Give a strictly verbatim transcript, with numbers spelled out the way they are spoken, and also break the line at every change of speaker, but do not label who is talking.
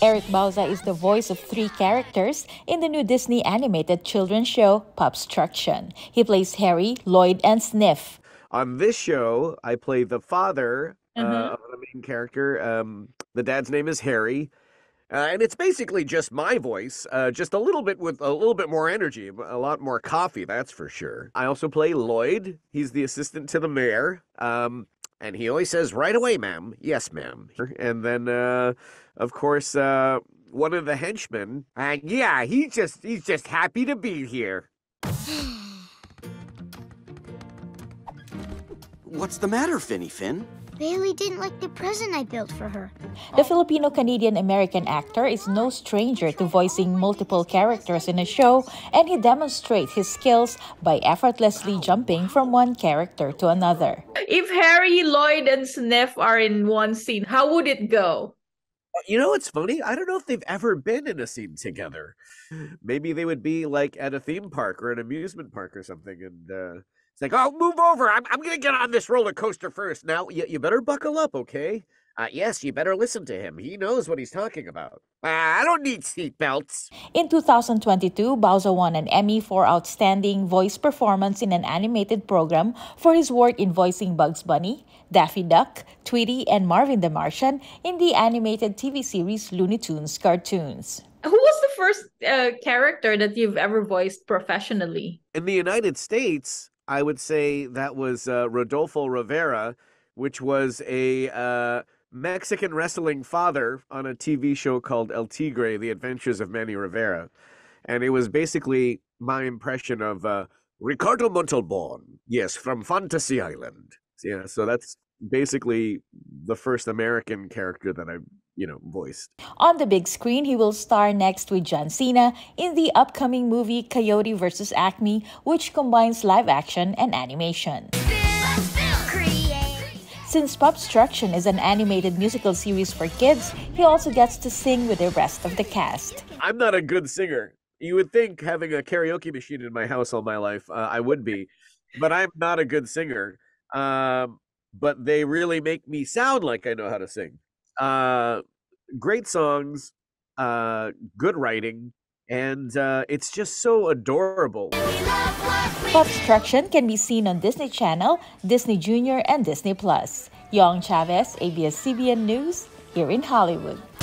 Eric Bauza is the voice of three characters in the new Disney animated children's show, Pupstruction. He plays Harry, Lloyd, and Sniff.
On this show, I play the father uh,
Uh-huh.
of the main character. Um, the dad's name is Harry. Uh, and it's basically just my voice, uh, just a little bit with a little bit more energy, a lot more coffee, that's for sure. I also play Lloyd. He's the assistant to the mayor. Um, and he always says, right away, ma'am. Yes, ma'am. And then, uh, of course, uh, one of the henchmen. Uh, yeah, he just he's just happy to be here.
What's the matter, Finny Finn?
Bailey didn't like the present I built for her.
The Filipino-Canadian-American actor is no stranger to voicing multiple characters in a show, and he demonstrates his skills by effortlessly jumping from one character to another.
If Harry, Lloyd, and Sniff are in one scene, how would it go?
You know what's funny? I don't know if they've ever been in a scene together. Maybe they would be like at a theme park or an amusement park or something, and uh, it's like, oh, move over. I'm, I'm going to get on this roller coaster first. Now, you, you better buckle up, okay? Uh, yes, you better listen to him. He knows what he's talking about. Uh, I don't need seatbelts.
In two thousand twenty-two, Bauza won an Emmy for Outstanding Voice Performance in an Animated Program for his work in voicing Bugs Bunny, Daffy Duck, Tweety, and Marvin the Martian in the animated T V series Looney Tunes Cartoons.
Who was the first uh, character that you've ever voiced professionally?
In the United States, I would say that was uh, Rodolfo Rivera, which was a uh, Mexican wrestling father on a T V show called El Tigre, The Adventures of Manny Rivera. And it was basically my impression of uh, Ricardo Montalban, yes, from Fantasy Island. Yeah, so that's basically the first American character that I, you know, voiced.
On the big screen, he will star next with John Cena in the upcoming movie Coyote versus Acme, which combines live action and animation. Since Pupstruction is an animated musical series for kids, he also gets to sing with the rest of the cast.
I'm not a good singer. You would think having a karaoke machine in my house all my life, uh, I would be, but I'm not a good singer. Um, but they really make me sound like I know how to sing. Uh, great songs, uh, good writing, and uh, it's just so adorable.
Pupstruction can be seen on Disney Channel, Disney Junior, and Disney Plus. Yong, Chavez, A B S C B N News, here in Hollywood.